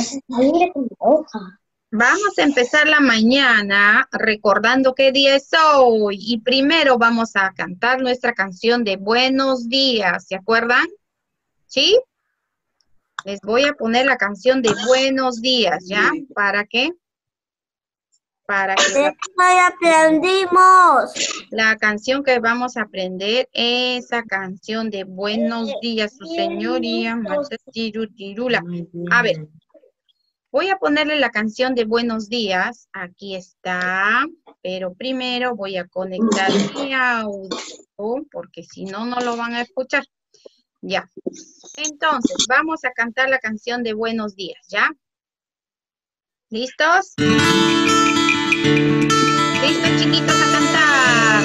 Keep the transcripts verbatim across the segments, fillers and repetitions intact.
Vamos a empezar la mañana recordando qué día es hoy. Y primero vamos a cantar nuestra canción de buenos días. ¿Se acuerdan? ¿Sí? Les voy a poner la canción de buenos días, ¿ya? ¿Para qué? Para que la, aprendimos. La canción que vamos a aprender, esa canción de buenos días, su señoría, Marta Tiru, Tirula. A ver, voy a ponerle la canción de buenos días. Aquí está. Pero primero voy a conectar mi audio, porque si no, no lo van a escuchar. Ya. Entonces, vamos a cantar la canción de buenos días, ¿ya? ¿Listos? ¿Listos, chiquitos, a cantar?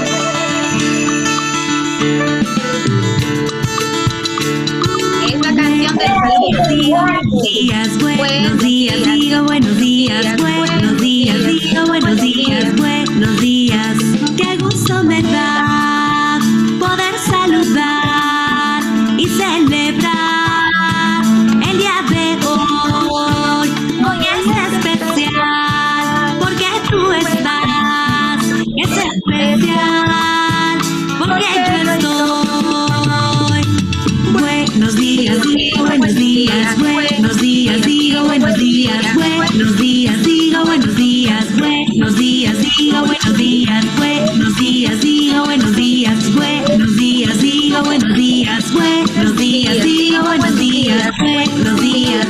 Es la canción del día. Buenos días, buenos días, digo buenos días, buenos días, digo buenos días, buenos días. Qué gusto me da poder saludar y celebrar el día de hoy. Hoy es especial porque tú estás, es especial porque yo estoy. Buenos días, digo buenos días, buenos días, digo buenos días, buenos días, digo buenos días, buenos días, digo buenos días, buenos días, digo buenos días, buenos días, digo buenos días, buenos días, digo buenos días, buenos días.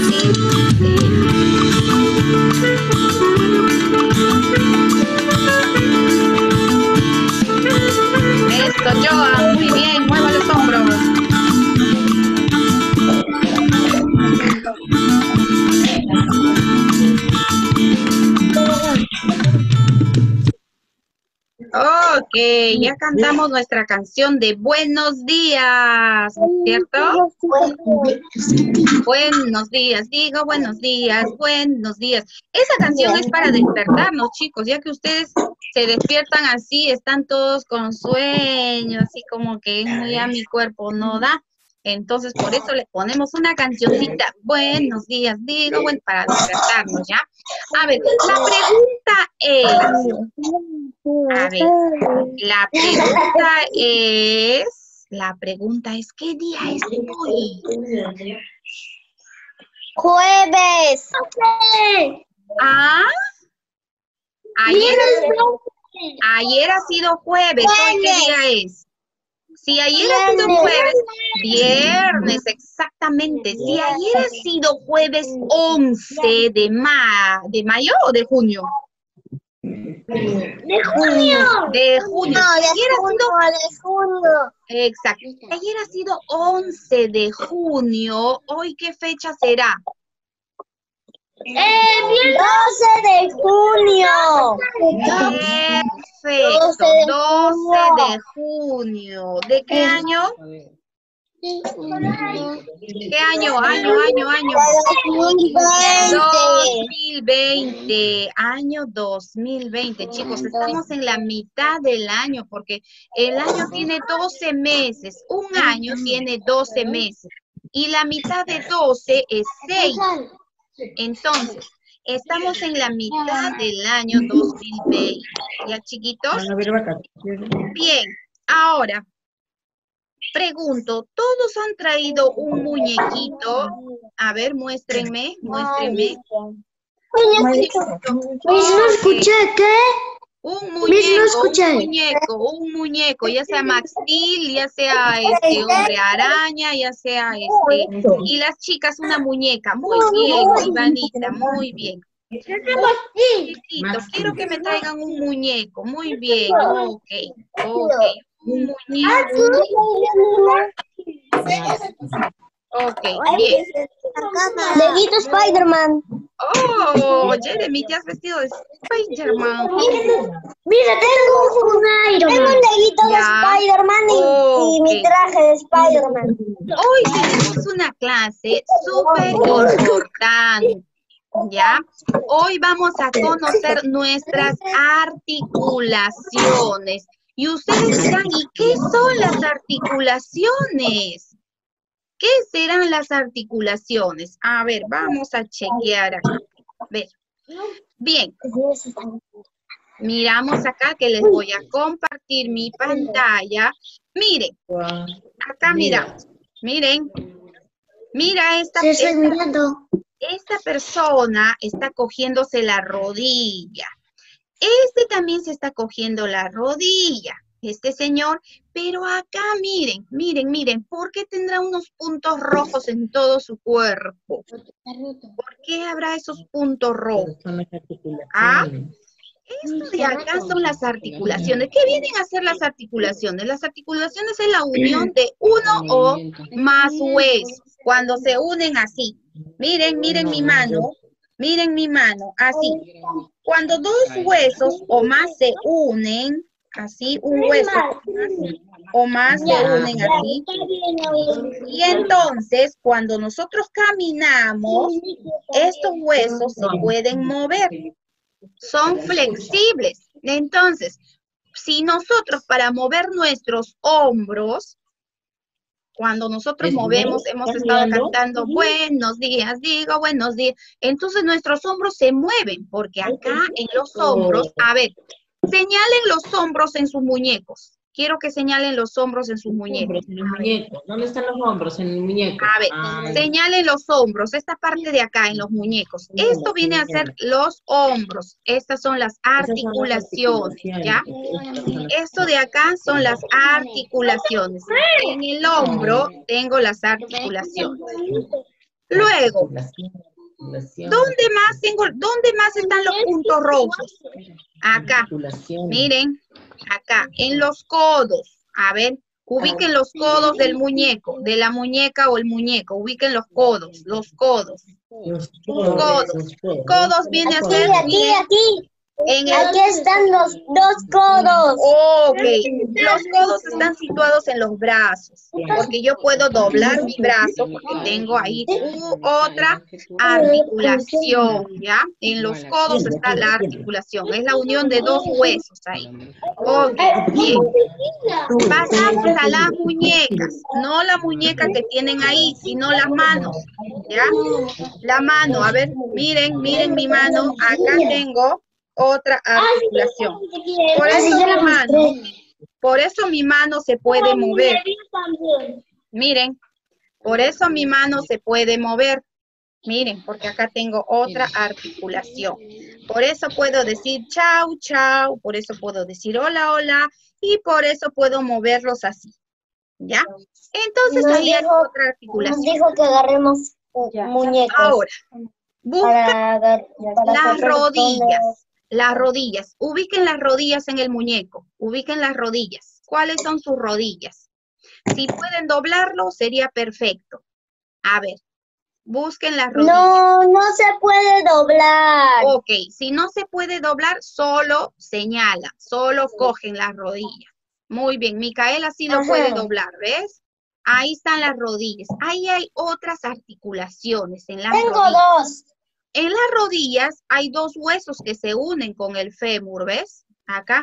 Esto, Joa, muy bien, mueva los hombros. Ok, ya cantamos nuestra canción de buenos días, ¿cierto? Buenos días, digo buenos días, buenos días. Esa canción es para despertarnos, chicos, ya que ustedes se despiertan así, están todos con sueño, así como que ya mi cuerpo no da. Entonces, por eso le ponemos una cancioncita, buenos días, digo, bueno, para despertarnos, ¿ya? A ver, la pregunta es, a ver, la pregunta es, la pregunta es, ¿qué día es hoy? Jueves. ¿Ah? Ayer, ayer ha sido jueves, ¿hoy qué día es? Si ayer ha sido jueves, viernes, exactamente. Si ayer ha sido jueves once de, ma de mayo o de junio. De junio. De junio. No, Si ayer ha sido... de junio. Exacto. Si ayer ha sido once de junio, ¿hoy qué fecha será? Eh, doce de junio. Perfecto. doce de junio. ¿De qué año? ¿Qué año? Año, año, año. dos mil veinte. Año dos mil veinte. Chicos, estamos en la mitad del año porque el año tiene doce meses. Un año tiene doce meses. Y la mitad de doce es seis. Entonces, estamos en la mitad del año dos mil veinte. ¿Ya, chiquitos? Bien, ahora, pregunto, ¿todos han traído un muñequito? A ver, muéstrenme, muéstrenme. Un muñequito. No escuché, ¿qué? Un muñeco, un muñeco, un muñeco, ya sea Max Steel, ya sea este hombre araña, ya sea este, y las chicas una muñeca. Muy bien, Ivanita, muy bien. Chiquito, quiero que me traigan un muñeco, muy bien, ok, ok, un muñeco. Ok, bien. Leguito Spider-Man. Oh, Jeremy, te has vestido de Spider-Man. Mira, tengo un Iron Man. Tengo un leguito de Spider-Man y, okay. y mi traje de Spider-Man. Hoy tenemos una clase súper importante, ¿ya? Hoy vamos a conocer nuestras articulaciones. Y ustedes dirán, ¿y qué son las articulaciones? ¿Qué serán las articulaciones? A ver, vamos a chequear acá. A ver. Bien. Miramos acá que les voy a compartir mi pantalla. Miren. Acá miramos. Miren. Mira esta, Sí, estoy esta, mirando. esta persona está cogiéndose la rodilla. Este también se está cogiendo la rodilla. Este señor, pero acá miren, miren, miren, ¿por qué tendrá unos puntos rojos en todo su cuerpo? ¿Por qué habrá esos puntos rojos? ¿Ah? Esto de acá son las articulaciones. ¿Qué vienen a ser las articulaciones? Las articulaciones es la unión de uno o más huesos, cuando se unen así. Miren, miren mi mano, miren mi mano, así. Cuando dos huesos o más se unen, así, un hueso o más se unen así. Y entonces, cuando nosotros caminamos, estos huesos se pueden mover. Son flexibles. Entonces, si nosotros para mover nuestros hombros, cuando nosotros movemos, hemos estado cantando buenos días, digo buenos días, entonces nuestros hombros se mueven, porque acá en los hombros, a ver, señalen los hombros en sus muñecos. Quiero que señalen los hombros en sus muñecos. En el muñeco. ¿Dónde están los hombros? En el muñeco. A ver, ah, señalen los hombros, esta parte de acá en los muñecos. Esto viene a ser los hombros. Estas son las articulaciones, ¿ya? Esto de acá son las articulaciones. En el hombro tengo las articulaciones. Luego, ¿dónde más tengo, dónde más están los puntos rojos? Acá, miren, acá, en los codos. A ver, ubiquen los codos del muñeco, de la muñeca o el muñeco. Ubiquen los codos, los codos. Los codos. Codos viene a ser... Aquí, aquí, aquí. En el... Aquí están los dos codos. Ok, los codos están situados en los brazos, porque yo puedo doblar mi brazo, porque tengo ahí u otra articulación, ¿ya? En los codos está la articulación, es la unión de dos huesos ahí. Ok, bien. Pasamos a las muñecas, no la muñeca que tienen ahí, sino las manos, ¿ya? La mano, a ver, miren, miren mi mano, acá tengo otra articulación. Por eso mi mano, por eso mi mano se puede mover. Miren, por eso mi mano se puede mover. Miren, porque acá tengo otra articulación. Por eso puedo decir chau, chau. Por eso puedo decir hola, hola. Y por eso puedo moverlos así. ¿Ya? Entonces Nos ahí hay dijo- otra articulación. Nos dijo que agarremos muñecos. Ahora, busca Para, agar- para las saber rodillas. dónde- Las rodillas. Ubiquen las rodillas en el muñeco. Ubiquen las rodillas. ¿Cuáles son sus rodillas? Si pueden doblarlo, sería perfecto. A ver, busquen las rodillas. No, no se puede doblar. Ok, si no se puede doblar, solo señala. Solo cogen las rodillas. Muy bien, Micaela sí lo Ajá. puede doblar, ¿ves? Ahí están las rodillas. Ahí hay otras articulaciones en las Tengo rodillas. dos. En las rodillas hay dos huesos que se unen con el fémur, ¿ves? Acá.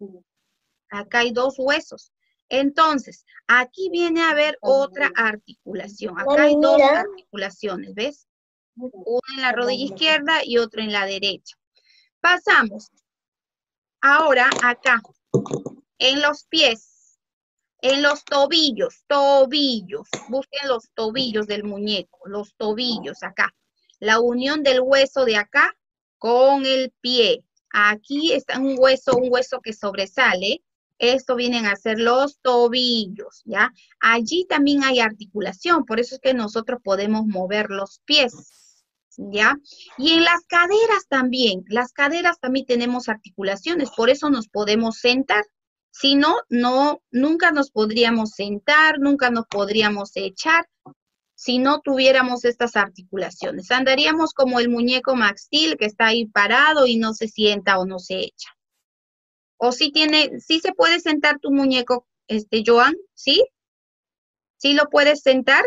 Acá hay dos huesos. Entonces, aquí viene a haber otra articulación. Acá hay dos Mira. articulaciones, ¿ves? Una en la rodilla izquierda y otra en la derecha. Pasamos. Ahora, acá. En los pies. En los tobillos. Tobillos. Busquen los tobillos del muñeco. Los tobillos, acá. La unión del hueso de acá con el pie. Aquí está un hueso, un hueso que sobresale. Esto vienen a ser los tobillos, ¿ya? Allí también hay articulación, por eso es que nosotros podemos mover los pies, ¿ya? Y en las caderas también, las caderas también tenemos articulaciones, por eso nos podemos sentar. Si no, no, nunca nos podríamos sentar, nunca nos podríamos echar. Si no tuviéramos estas articulaciones, andaríamos como el muñeco Max Steel que está ahí parado y no se sienta o no se echa. O si tiene, sí se puede sentar tu muñeco, este, Joan, ¿sí? ¿Sí lo puedes sentar?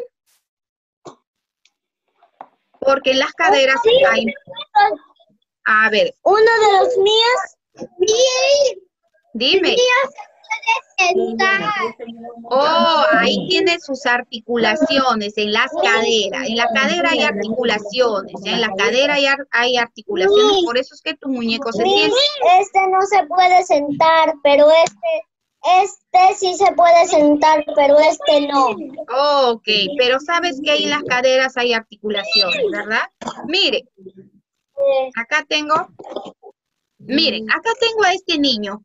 Porque en las caderas hay... A ver, Uno de los míos. dime. sentar. Oh, ahí tiene sus articulaciones en las caderas. En la cadera hay articulaciones. ¿Ya? En la cadera hay, ar- hay articulaciones. Por eso es que tu muñeco se siente. Este no se puede sentar, pero este, este sí se puede sentar, pero este no. Ok, pero sabes que ahí en las caderas hay articulaciones, ¿verdad? Miren, acá tengo, miren, acá tengo a este niño.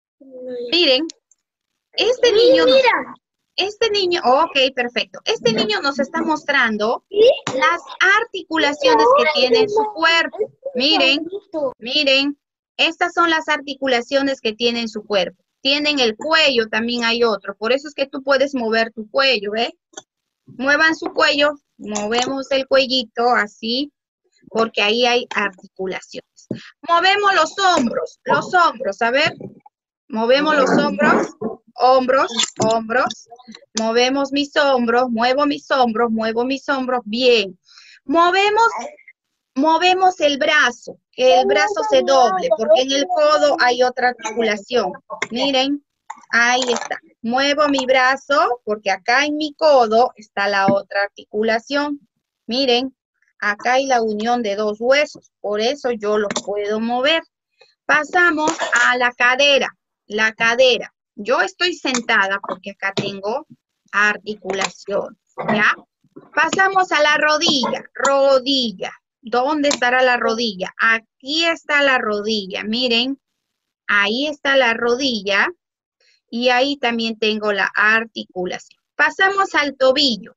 Miren, este niño, nos- este niño, ok, perfecto. Este niño nos está mostrando las articulaciones que tiene en su cuerpo. Miren, miren, estas son las articulaciones que tiene en su cuerpo. Tienen el cuello, también hay otro. Por eso es que tú puedes mover tu cuello, ¿ves? Muevan su cuello, movemos el cuellito así, porque ahí hay articulaciones. Movemos los hombros, los hombros, a ver. Movemos los hombros, hombros, hombros. Movemos mis hombros, muevo mis hombros, muevo mis hombros. Bien. Movemos, movemos el brazo, que el brazo se doble, porque en el codo hay otra articulación. Miren, ahí está. Muevo mi brazo, porque acá en mi codo está la otra articulación. Miren, acá hay la unión de dos huesos, por eso yo los puedo mover. Pasamos a la cadera. La cadera. Yo estoy sentada porque acá tengo articulación, ¿ya? Pasamos a la rodilla, rodilla. ¿Dónde estará la rodilla? Aquí está la rodilla, miren. Ahí está la rodilla y ahí también tengo la articulación. Pasamos al tobillo.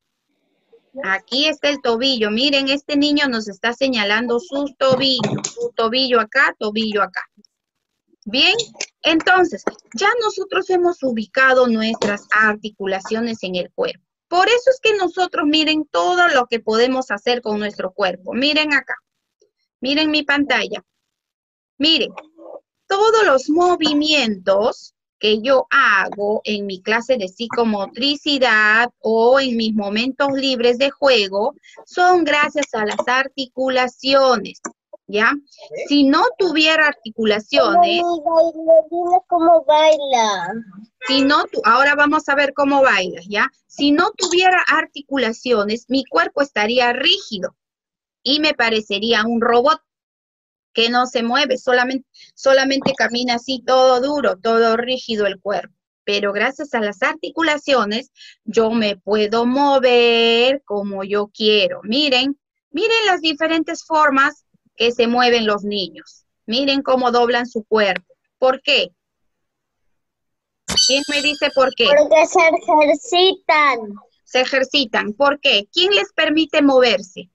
Aquí está el tobillo. Miren, este niño nos está señalando sus tobillos. Su tobillo acá, tobillo acá. Bien, entonces, ya nosotros hemos ubicado nuestras articulaciones en el cuerpo. Por eso es que nosotros miren todo lo que podemos hacer con nuestro cuerpo. Miren acá, miren mi pantalla. Miren, todos los movimientos que yo hago en mi clase de psicomotricidad o en mis momentos libres de juego son gracias a las articulaciones. ¿Ya? Si no tuviera articulaciones... Dile cómo baila. Si no, tu- ahora vamos a ver cómo bailas, ¿ya? Si no tuviera articulaciones, mi cuerpo estaría rígido y me parecería un robot que no se mueve, solamente, solamente camina así todo duro, todo rígido el cuerpo. Pero gracias a las articulaciones, yo me puedo mover como yo quiero. Miren, miren las diferentes formas que se mueven los niños. Miren cómo doblan su cuerpo. ¿Por qué? ¿Quién me dice por qué? Porque se ejercitan. Se ejercitan. ¿Por qué? ¿Quién les permite moverse?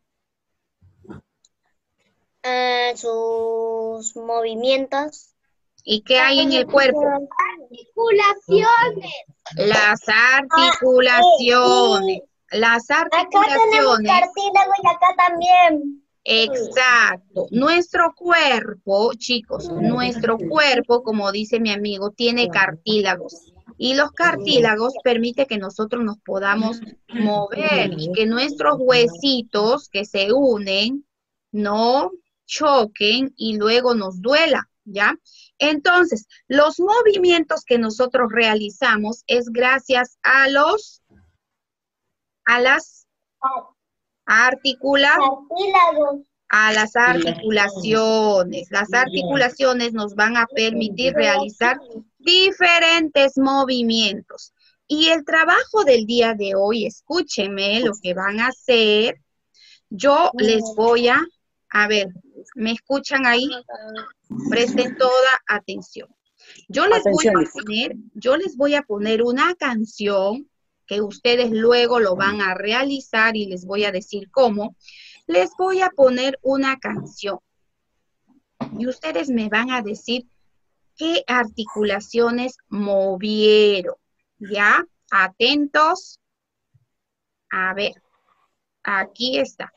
Eh, sus movimientos. ¿Y qué hay en el cuerpo? Articulaciones. Las articulaciones. Las Acá tenemos articulaciones. cartílago y acá también. Exacto. Nuestro cuerpo, chicos, nuestro cuerpo, como dice mi amigo, tiene cartílagos. Y los cartílagos permiten que nosotros nos podamos mover y que nuestros huesitos que se unen no choquen y luego nos duela, ¿ya? Entonces, los movimientos que nosotros realizamos es gracias a los, a las articula, Cartílago. a las articulaciones. Las articulaciones nos van a permitir realizar diferentes movimientos. Y el trabajo del día de hoy, escúchenme lo que van a hacer. Yo les voy a, a ver, ¿me escuchan ahí? Presten toda atención. Yo les voy a poner, yo les voy a poner una canción que ustedes luego lo van a realizar y les voy a decir cómo. Les voy a poner una canción y ustedes me van a decir qué articulaciones movieron, ¿ya? Atentos. A ver, aquí está.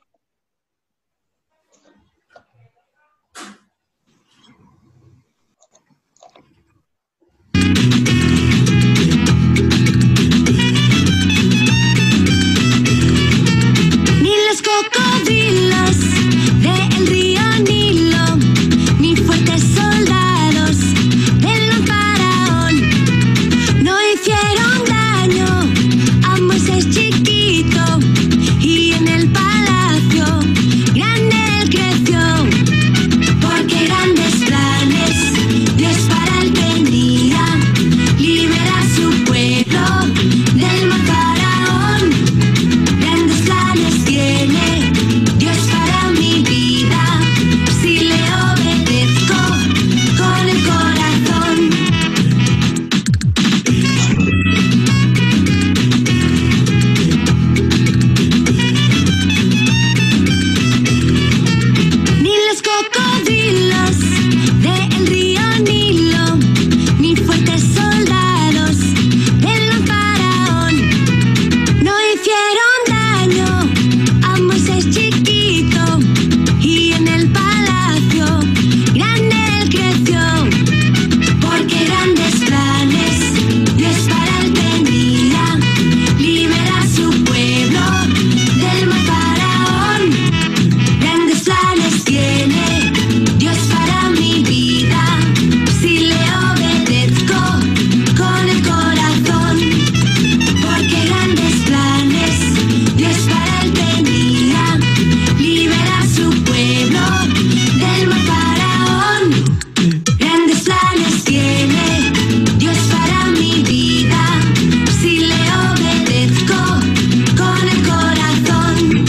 Ni los cocodrilos del río Nilo, ni fuertes soldados del gran faraón, no tiene Dios para mi vida. Si le obedezco con el corazón.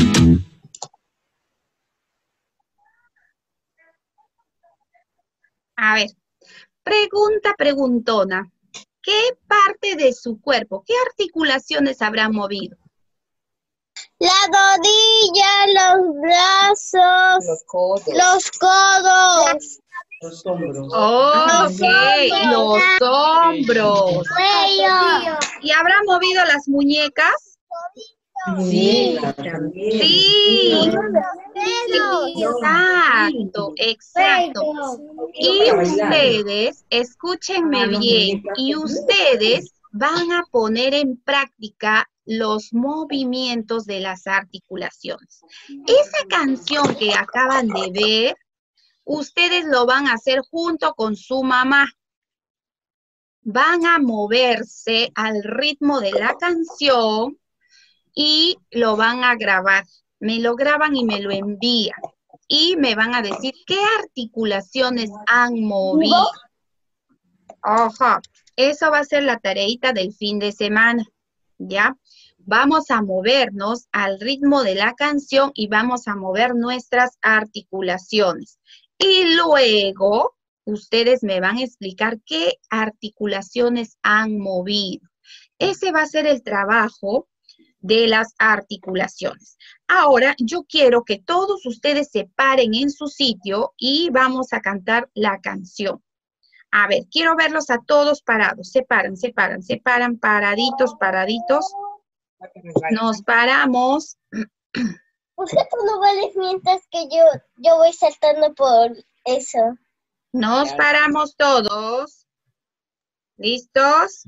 A ver, pregunta preguntona. ¿Qué parte de su cuerpo, qué articulaciones habrá movido? La rodilla, los brazos, Los codos. los codos, Los hombros. Oh, ok, los hombros. cuello. ¿Y habrá movido las muñecas? Sí, también. Sí. Dedos. Exacto, exacto. Y ustedes, escúchenme bien, y ustedes van a poner en práctica los movimientos de las articulaciones. Esa canción que acaban de ver, ustedes lo van a hacer junto con su mamá. Van a moverse al ritmo de la canción y lo van a grabar. Me lo graban y me lo envían. Y me van a decir qué articulaciones han movido. Ojo, eso va a ser la tareita del fin de semana, ¿ya? Vamos a movernos al ritmo de la canción y vamos a mover nuestras articulaciones. Y luego, ustedes me van a explicar qué articulaciones han movido. Ese va a ser el trabajo de las articulaciones. Ahora, yo quiero que todos ustedes se paren en su sitio y vamos a cantar la canción. A ver, quiero verlos a todos parados. Se paran, se paran, se paran, paraditos, paraditos. Nos paramos. ¿Por qué tú no vales mientras que yo, yo voy saltando por eso? Nos paramos todos. ¿Listos?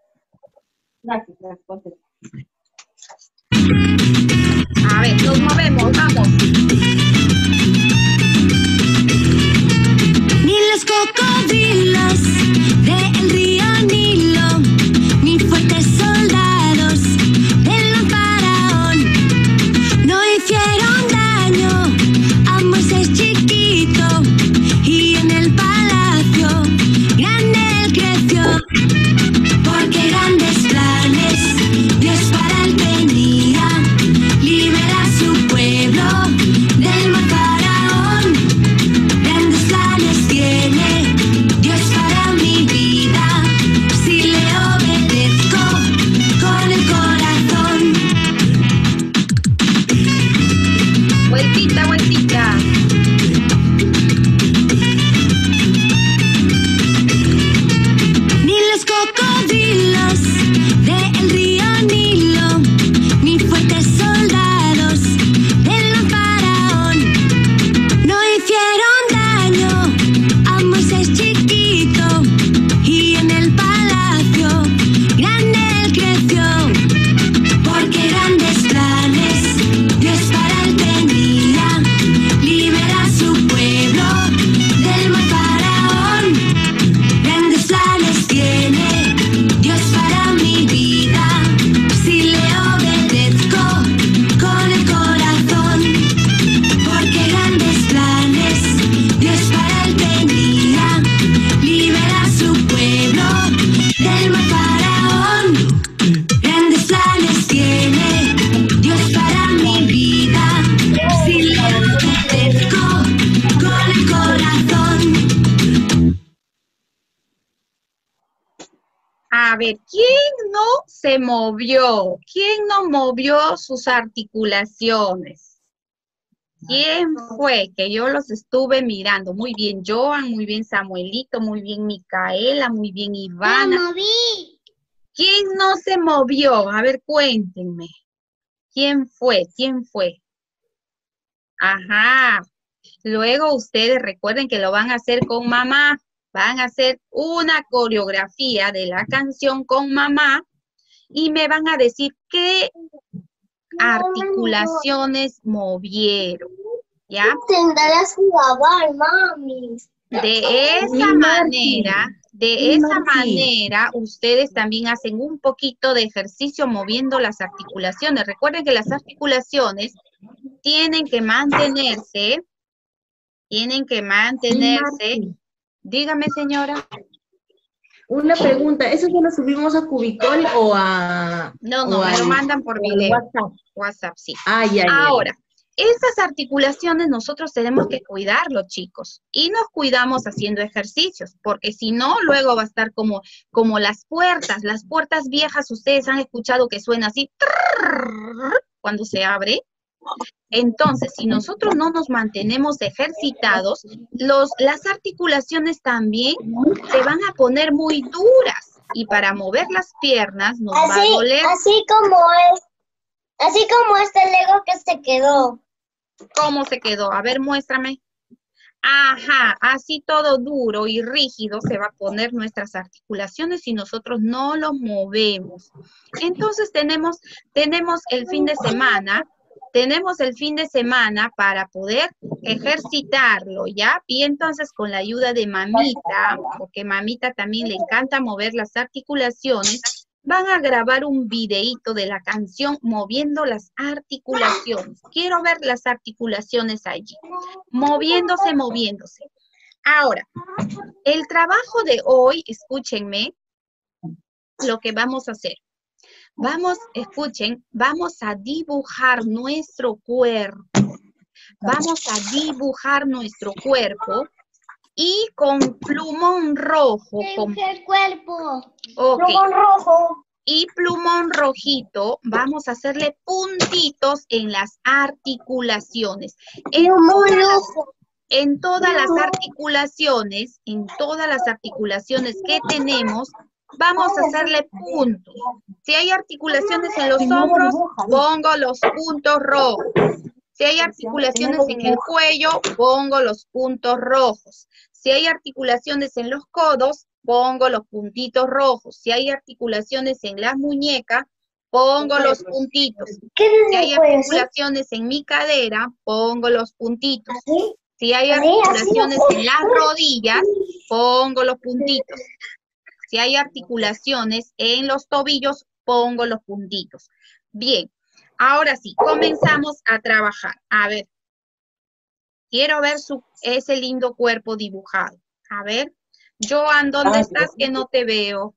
A ver, nos movemos, vamos. Ni los cocodrilos del río Nilo, ni fuertes soldados del faraón, no hicieron daño a Moisés chiquito, y en el palacio grande él creció, porque grandes planes Dios para él tenía, liberar su pueblo del mal faraón. Grandes planes tiene Dios para mi vida, si le obedezco con el corazón. Vueltita, vueltita. Ni los cocodrilos del río Nilo, ni fuertes soldados del faraón, no hicieron daño a Moisés chiquito, y en el palacio grande él creció, porque grandes planes Dios para él tenía, liberar su pueblo del mal faraón. Grandes planes tiene Dios para mi vida, si le obedezco con el corazón, porque grandes planes Dios para él tenía, liberar su pueblo del mal faraón. Grandes planes tiene Dios para mi vida, si le obedezco con el corazón. A ver, ¿quién no se movió? ¿Quién no movió sus articulaciones? ¿Quién fue? Que yo los estuve mirando. Muy bien, Joan, muy bien, Samuelito, muy bien, Micaela, muy bien, Ivana. moví. ¿Quién no se movió? A ver, cuéntenme. ¿Quién fue? ¿Quién fue? Ajá. Luego ustedes recuerden que lo van a hacer con mamá. Van a hacer una coreografía de la canción con mamá y me van a decir qué articulaciones movieron, ¿ya? Tendrás que grabar, mami. De esa manera, de esa manera, ustedes también hacen un poquito de ejercicio moviendo las articulaciones. Recuerden que las articulaciones tienen que mantenerse, tienen que mantenerse Dígame, señora. Una pregunta, ¿eso ya lo subimos a Cubicol o a...? No, no, o me lo al- mandan por o al video. WhatsApp? WhatsApp, sí. Ah, ya, ya. Ahora, estas articulaciones nosotros tenemos que cuidarlo, chicos. Y nos cuidamos haciendo ejercicios, porque si no, luego va a estar como, como las puertas. Las puertas viejas, ustedes han escuchado que suena así, cuando se abre. Entonces, si nosotros no nos mantenemos ejercitados, los, las articulaciones también se van a poner muy duras. Y para mover las piernas nos va a Así, doler. así como es, así como este Lego que se quedó. ¿Cómo se quedó? A ver, muéstrame. Ajá, así todo duro y rígido se va a poner nuestras articulaciones si nosotros no los movemos. Entonces tenemos, tenemos el fin de semana, tenemos el fin de semana para poder ejercitarlo, ¿ya? Y entonces con la ayuda de mamita, porque mamita también le encanta mover las articulaciones, van a grabar un videíto de la canción moviendo las articulaciones. Quiero ver las articulaciones allí. Moviéndose, moviéndose. Ahora, el trabajo de hoy, escúchenme, lo que vamos a hacer. Vamos, escuchen, vamos a dibujar nuestro cuerpo. Vamos a dibujar nuestro cuerpo y con plumón rojo. Con, el cuerpo. ok. Plumón rojo. Y plumón rojito, vamos a hacerle puntitos en las articulaciones. En Plumón todas las, rojo. en todas las articulaciones, en todas las articulaciones que tenemos, vamos a hacerle puntos. Si hay articulaciones en los hombros, pongo los puntos rojos. Si hay articulaciones en el cuello, pongo los puntos rojos. Si hay articulaciones en los codos, pongo los puntitos rojos. Si hay articulaciones en las muñecas, pongo los puntitos. Si hay articulaciones en mi cadera, pongo los puntitos. Si hay articulaciones en las rodillas, pongo los puntitos. Si hay articulaciones en los tobillos, pongo los puntitos. Bien, ahora sí, comenzamos a trabajar. A ver, quiero ver su, ese lindo cuerpo dibujado. A ver, Joan, ¿dónde estás que no te veo?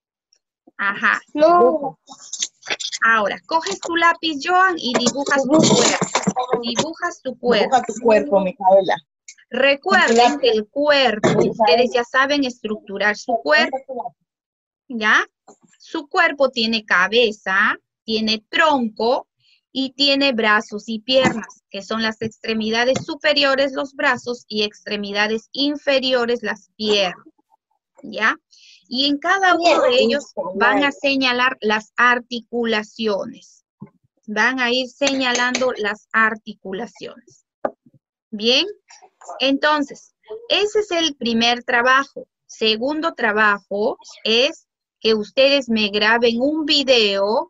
Ajá. No. Ahora, coges tu lápiz, Joan, y dibujas tu cuerpo. Dibujas tu cuerpo. Dibuja tu cuerpo, Micaela. Recuerden que el cuerpo, ustedes ya saben estructurar su cuerpo, ¿ya? Su cuerpo tiene cabeza, tiene tronco y tiene brazos y piernas, que son las extremidades superiores, los brazos, y extremidades inferiores, las piernas, ¿ya? Y en cada uno de ellos van a señalar las articulaciones. Van a ir señalando las articulaciones. Bien, entonces, ese es el primer trabajo. Segundo trabajo es que ustedes me graben un video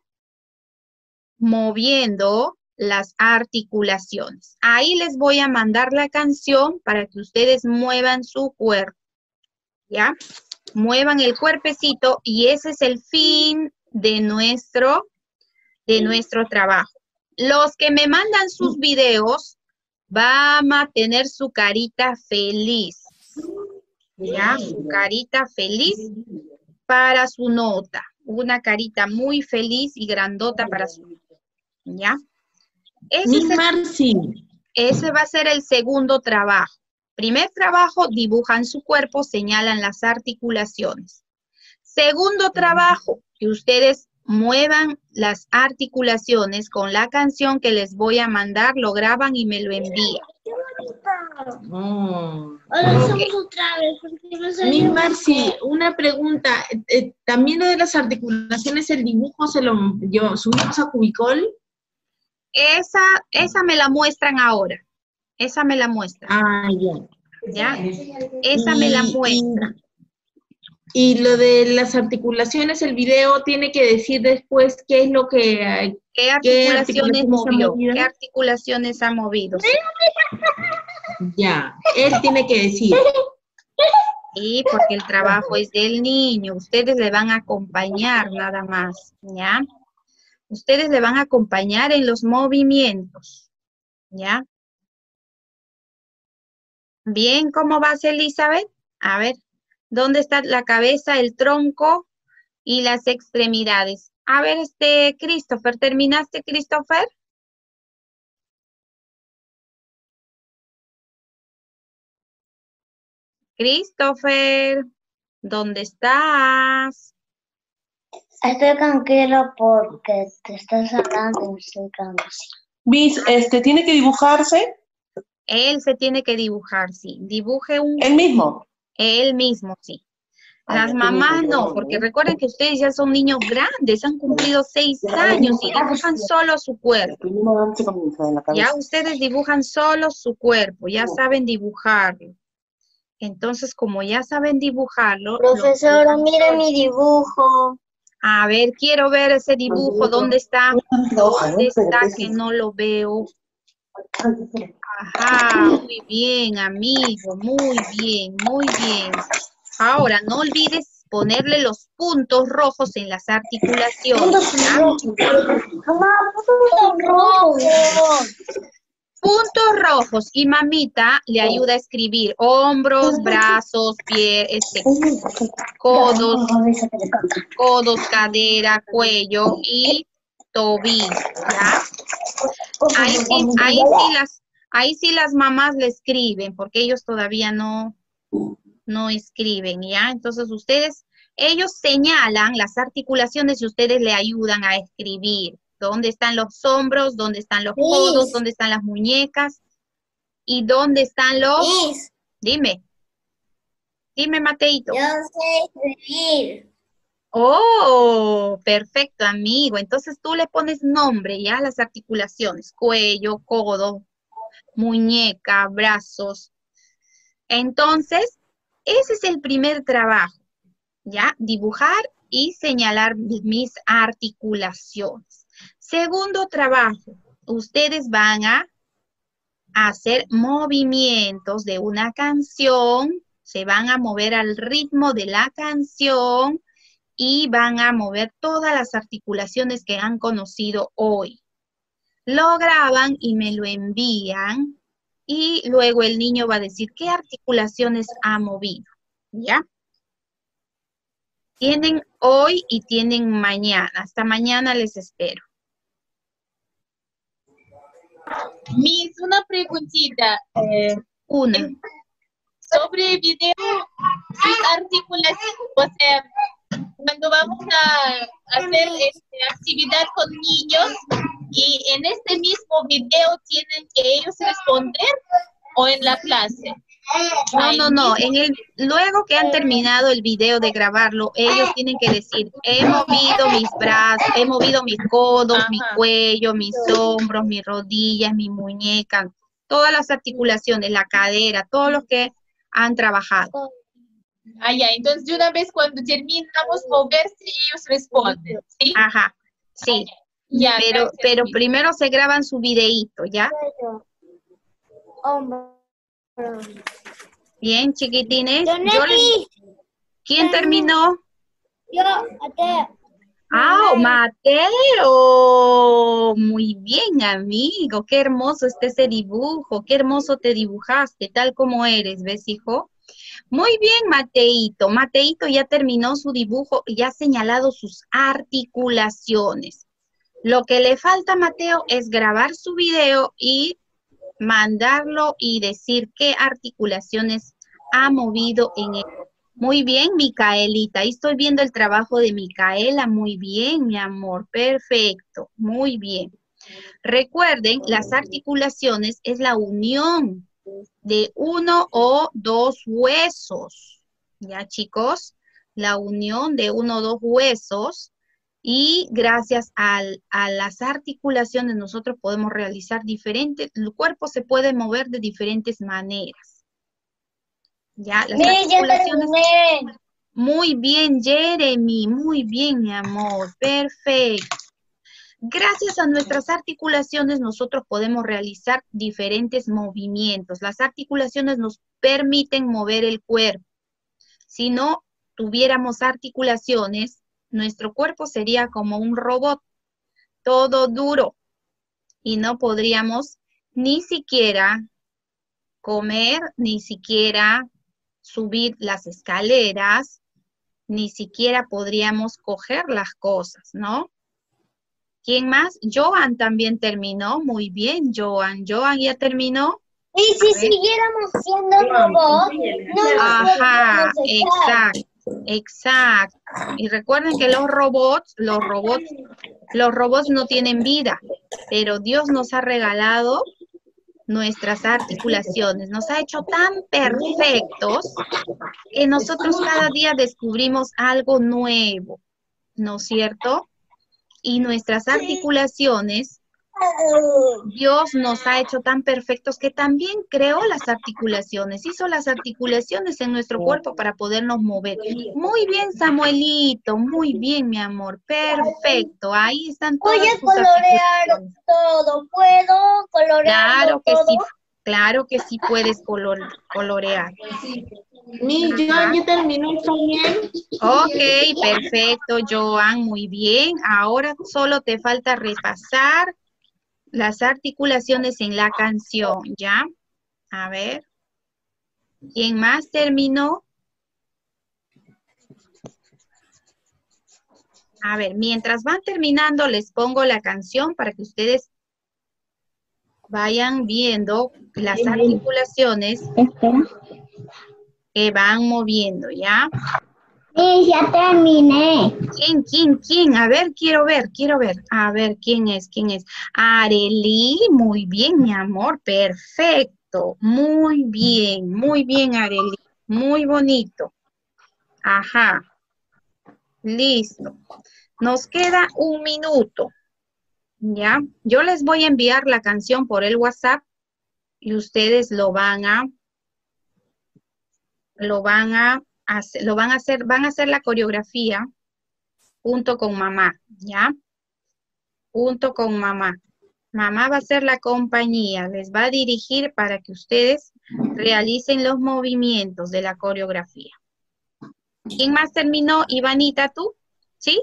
moviendo las articulaciones. Ahí les voy a mandar la canción para que ustedes muevan su cuerpo, ¿ya? Muevan el cuerpecito y ese es el fin de nuestro, de nuestro trabajo. Los que me mandan sus videos van a tener su carita feliz, ¿ya? Su carita feliz para su nota. Una carita muy feliz y grandota para su nota, ¿ya? Ese, Mi es el, Marci. ese va a ser el segundo trabajo. Primer trabajo, dibujan su cuerpo, señalan las articulaciones. Segundo trabajo, que ustedes muevan las articulaciones con la canción que les voy a mandar, lo graban y me lo envían. Oh. Ahora Ok. hacemos otra vez. Porque no Mi sabemos Marci, una pregunta. Eh, También lo de las articulaciones, el dibujo se lo yo, subimos a Cubicol. Esa, esa me la muestran ahora. Esa me la muestran, Ah, ya. ¿ya? Esa me la Y- muestran. Y, y lo de las articulaciones, el video tiene que decir después qué es lo que hay. ¿Qué ¿Qué articulaciones articulaciones ha movió? movido? ¿Qué articulaciones ha movido? Ya, él tiene que decir. Sí, porque el trabajo es del niño. Ustedes le van a acompañar nada más, ¿ya? Ustedes le van a acompañar en los movimientos, ¿ya? Bien, ¿cómo vas, Elizabeth? A ver, ¿dónde está la cabeza, el tronco y las extremidades? A ver, este, Christopher, ¿terminaste, Christopher? Christopher, ¿dónde estás? Estoy tranquilo porque te estás hablando y estoy tranquilo. Miss, este, ¿tiene que dibujarse? Él se tiene que dibujar, sí. Dibuje un... ¿El mismo? Él mismo, sí. Ay, Las ya mamás tengo no, yo, porque ¿eh? recuerden que ustedes ya son niños grandes, han cumplido seis años y dibujan solo su cuerpo. Primero dónde se comienza, en la cabeza. Ya ustedes dibujan solo su cuerpo, ya saben dibujarlo. Entonces, como ya saben dibujarlo... lo Profesora, dibujan mire solos. mi dibujo. A ver, quiero ver ese dibujo. ¿Dónde está? Hoja, ¿Dónde ¿no? Pero está que que sí. no lo veo? Ajá, muy bien, amigo, muy bien, muy bien. Ahora, no olvides ponerle los puntos rojos en las articulaciones, ¿ya? Mamá, punto rojo. Puntos rojos. Y mamita le ayuda a escribir hombros, brazos, pies, este, codos, codos, cadera, cuello y tobillo, ¿ya? Ahí sí, ahí sí las, ahí sí las mamás le escriben, porque ellos todavía no, no escriben, ¿ya? Entonces ustedes, ellos señalan las articulaciones y ustedes le ayudan a escribir. ¿Dónde están los hombros? ¿Dónde están los codos? Miss. ¿Dónde están las muñecas? ¿Y dónde están los? Miss, Dime, dime, Mateito. yo sé escribir. Oh, perfecto, amigo. Entonces tú le pones nombre ya a las articulaciones, cuello, codo, muñeca, brazos. Entonces, ese es el primer trabajo, ¿ya? Dibujar y señalar mis articulaciones. Segundo trabajo, ustedes van a hacer movimientos de una canción, se van a mover al ritmo de la canción y van a mover todas las articulaciones que han conocido hoy. Lo graban y me lo envían y luego el niño va a decir qué articulaciones ha movido, ¿ya? Tienen hoy y tienen mañana. Hasta mañana les espero. Miss, una preguntita. Eh, Una. sobre video, sus articulaciones, o sea, cuando vamos a hacer este, actividad con niños y en este mismo video tienen que ellos responder o en la clase. No, Ahí no, no. mismo. En el, luego que han terminado el video de grabarlo, ellos tienen que decir, he movido mis brazos, he movido mis codos, Ajá. mi cuello, mis hombros, mis rodillas, mi muñeca, todas las articulaciones, la cadera, todos los que han trabajado. Ah, ya, entonces de una vez cuando terminamos moverse, ellos responden, ¿sí? Ajá, sí. Ya, Pero, gracias, pero Miss. primero se graban su videíto, ¿ya? Hombro. Bien, chiquitines. Yo, Yo les- ¿Quién terminó? Yo, Mateo. ¡Ah, Mateo! Muy bien, amigo. Qué hermoso está ese dibujo. Qué hermoso te dibujaste, tal como eres, ¿ves, hijo? Muy bien, Mateito. Mateito ya terminó su dibujo y ya ha señalado sus articulaciones. Lo que le falta a Mateo es grabar su video y mandarlo y decir qué articulaciones ha movido en él. Muy bien, Micaelita. Ahí estoy viendo el trabajo de Micaela. Muy bien, mi amor. Perfecto. Muy bien. Recuerden, las articulaciones es la unión de uno o dos huesos. ¿Ya, chicos? La unión de uno o dos huesos. Y gracias al, a las articulaciones nosotros podemos realizar diferentes, el cuerpo se puede mover de diferentes maneras. Ya, las Mire, ya articulaciones. terminé. Muy bien, Jeremy, muy bien, mi amor, perfecto. Gracias a nuestras articulaciones nosotros podemos realizar diferentes movimientos. Las articulaciones nos permiten mover el cuerpo. Si no tuviéramos articulaciones, nuestro cuerpo sería como un robot, todo duro, y no podríamos ni siquiera comer, ni siquiera subir las escaleras, ni siquiera podríamos coger las cosas, ¿no? ¿Quién más? Joan también terminó. Muy bien, Joan. Joan ya terminó. Y si siguiéramos siendo robots, no nos Ajá, podríamos dejar. exacto, exacto. Y recuerden que los robots, los robots, los robots no tienen vida, pero Dios nos ha regalado nuestras articulaciones, nos ha hecho tan perfectos que nosotros cada día descubrimos algo nuevo, ¿no es cierto? Y nuestras articulaciones, Dios nos ha hecho tan perfectos que también creó las articulaciones, hizo las articulaciones en nuestro cuerpo para podernos mover. Muy bien, Samuelito, muy bien, mi amor, perfecto, ahí están todas Voy a tus colorear articulaciones. todo. ¿Puedo colorear Claro que todo? sí, claro que sí puedes color, colorear. Mi, Joan ya terminó también. Ok, perfecto, Joan, muy bien. Ahora solo te falta repasar las articulaciones en la canción, ¿ya? A ver. ¿Quién más terminó? A ver, mientras van terminando, les pongo la canción para que ustedes vayan viendo las articulaciones que van moviendo, ¿ya? Sí, ya terminé. ¿Quién, quién, quién? A ver, quiero ver, quiero ver. A ver, ¿quién es? ¿Quién es? Arely, muy bien, mi amor, perfecto. Muy bien, muy bien, Arely. Muy bonito. Ajá. Listo. Nos queda un minuto. ¿Ya? Yo les voy a enviar la canción por el WhatsApp y ustedes lo van a, lo van a hacer, lo van a hacer, van a hacer la coreografía junto con mamá, ¿ya? Junto con mamá. Mamá va a ser la compañía, les va a dirigir para que ustedes realicen los movimientos de la coreografía. ¿Quién más terminó? Ivanita, ¿tú? ¿Sí?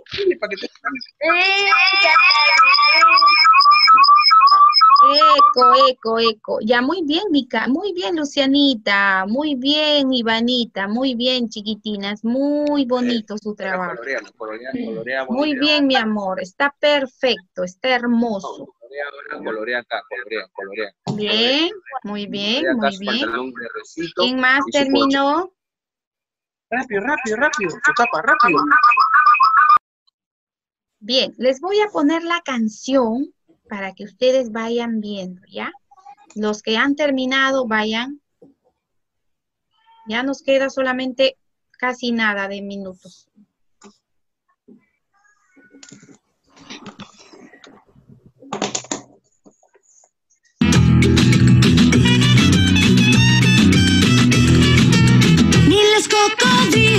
Eco, eco, eco. Ya, muy bien, Mica. Muy bien, Lucianita. Muy bien, Ivanita. Muy bien, chiquitinas. Muy bonito su trabajo. Colorea, colorea, colorea, Muy bien, mi amor. Está perfecto. Está hermoso. Colorea ahora, colorea acá, colorea, colorea. Bien, muy bien, Colorea acá muy su bien. pantalón de recito ¿Quién más y su terminó? Rápido, rápido, rápido. Se tapa, rápido. Bien, les voy a poner la canción para que ustedes vayan viendo, ¿ya? Los que han terminado, vayan. Ya nos queda solamente casi nada de minutos. Ni los cocodrilos